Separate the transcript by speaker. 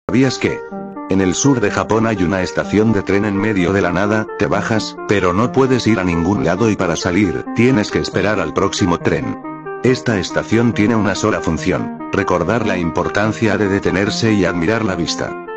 Speaker 1: ¿Sabías que? En el sur de Japón hay una estación de tren en medio de la nada, te bajas, pero no puedes ir a ningún lado y para salir, tienes que esperar al próximo tren. Esta estación tiene una sola función: recordar la importancia de detenerse y admirar la vista.